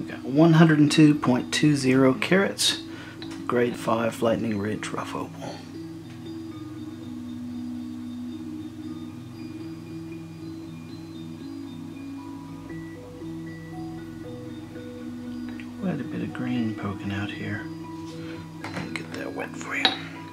We got 102.20 carats, grade 5 Lightning Ridge rough opal. Quite a bit of green poking out here. Let me get that wet for you.